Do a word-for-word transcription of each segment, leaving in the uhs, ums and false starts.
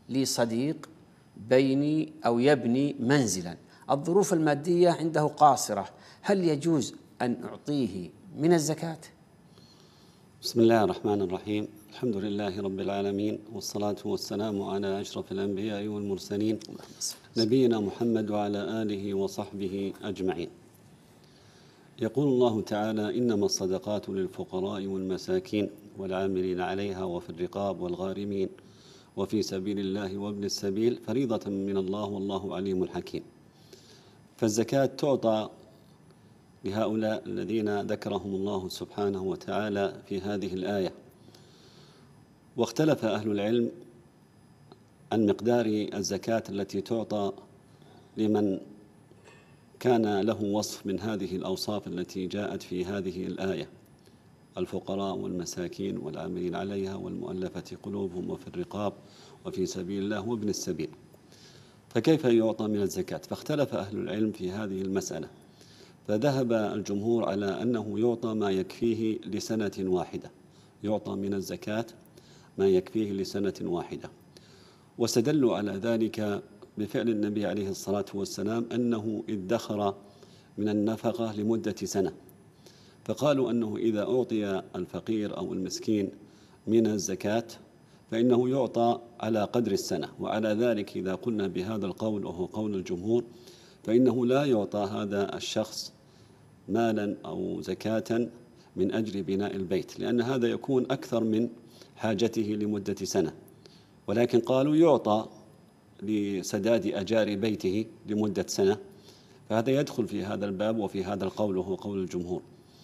لي صديق بيني أو يبني منزلا، الظروف المادية عنده قاصرة، هل يجوز أن أعطيه من الزكاة؟ بسم الله الرحمن الرحيم، الحمد لله رب العالمين، والصلاة والسلام على أشرف الأنبياء والمرسلين نبينا محمد وعلى آله وصحبه أجمعين. يقول الله تعالى: إنما الصدقات للفقراء والمساكين والعاملين عليها وفي الرقاب والغارمين وفي سبيل الله وابن السبيل فريضة من الله والله عليم حكيم. فالزكاة تعطى لهؤلاء الذين ذكرهم الله سبحانه وتعالى في هذه الآية. واختلف أهل العلم عن مقدار الزكاة التي تعطى لمن كان له وصف من هذه الأوصاف التي جاءت في هذه الآية: الفقراء والمساكين والعاملين عليها والمؤلفة قلوبهم وفي الرقاب وفي سبيل الله وابن السبيل، فكيف يعطى من الزكاة؟ فاختلف أهل العلم في هذه المسألة، فذهب الجمهور على أنه يعطى ما يكفيه لسنة واحدة، يعطى من الزكاة ما يكفيه لسنة واحدة. واستدلوا على ذلك بفعل النبي عليه الصلاة والسلام أنه ادخر من النفقة لمدة سنة، فقالوا أنه إذا أعطي الفقير أو المسكين من الزكاة فإنه يعطى على قدر السنة. وعلى ذلك إذا قلنا بهذا القول وهو قول الجمهور فإنه لا يعطى هذا الشخص مالا أو زكاة من أجل بناء البيت، لأن هذا يكون أكثر من حاجته لمدة سنة، ولكن قالوا يعطى لسداد أجار بيته لمدة سنة، فهذا يدخل في هذا الباب وفي هذا القول وهو قول الجمهور.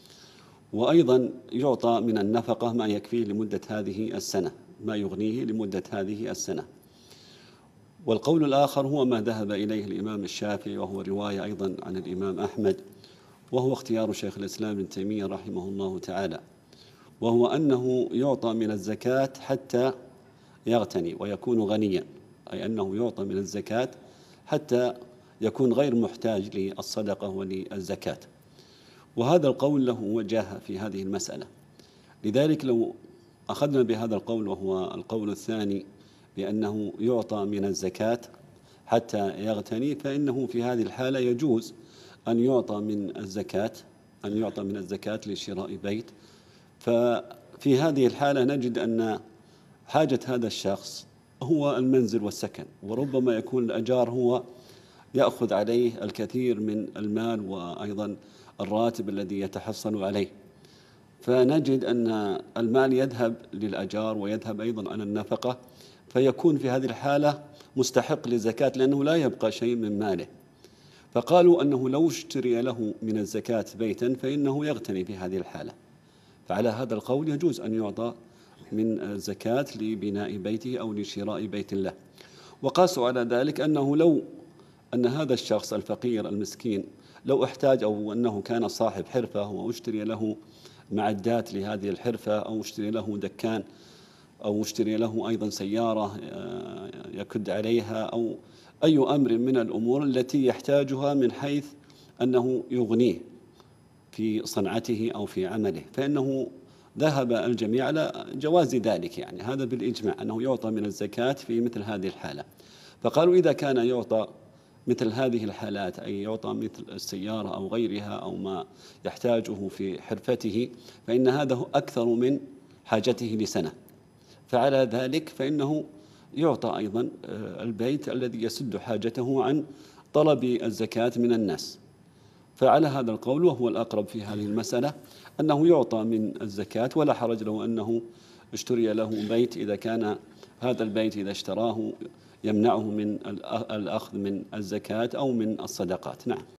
وأيضا يعطى من النفقة ما يكفيه لمدة هذه السنة، ما يغنيه لمدة هذه السنة. والقول الآخر هو ما ذهب إليه الإمام الشافعي، وهو رواية أيضا عن الإمام أحمد، وهو اختيار شيخ الإسلام ابن تيمية رحمه الله تعالى، وهو أنه يعطى من الزكاة حتى يغتني ويكون غنيا، أي أنه يعطى من الزكاة حتى يكون غير محتاج للصدقة وللزكاة. وهذا القول له وجاهة في هذه المسألة. لذلك لو أخذنا بهذا القول وهو القول الثاني بأنه يعطى من الزكاة حتى يغتني، فإنه في هذه الحالة يجوز أن يعطى من الزكاة أن يعطى من الزكاة لشراء بيت. ففي هذه الحالة نجد أن حاجة هذا الشخص هو المنزل والسكن، وربما يكون الأجار هو يأخذ عليه الكثير من المال وأيضا الراتب الذي يتحصل عليه، فنجد أن المال يذهب للأجار ويذهب أيضا عن النفقة، فيكون في هذه الحالة مستحق للزكاة لأنه لا يبقى شيء من ماله. فقالوا أنه لو اشتري له من الزكاة بيتا فإنه يغتني في هذه الحالة، فعلى هذا القول يجوز أن يعطى من الزكاة لبناء بيته أو لشراء بيت له. وقاسوا على ذلك أنه لو أن هذا الشخص الفقير المسكين لو احتاج أو أنه كان صاحب حرفة واشتري له معدات لهذه الحرفة أو اشتري له دكان أو اشتري له أيضا سيارة يكد عليها أو أي أمر من الأمور التي يحتاجها من حيث أنه يغنيه في صنعته أو في عمله، فإنه ذهب الجميع على جواز ذلك، يعني هذا بالإجماع أنه يعطى من الزكاة في مثل هذه الحالة. فقالوا إذا كان يعطى مثل هذه الحالات، أي يعطى مثل السيارة أو غيرها أو ما يحتاجه في حرفته، فإن هذا أكثر من حاجته لسنة، فعلى ذلك فإنه يعطى أيضا البيت الذي يسد حاجته عن طلب الزكاة من الناس. فعلى هذا القول وهو الأقرب في هذه المسألة أنه يعطى من الزكاة، ولا حرج لو أنه اشتري له بيت إذا كان هذا البيت إذا اشتراه يمنعه من الأخذ من الزكاة أو من الصدقات. نعم.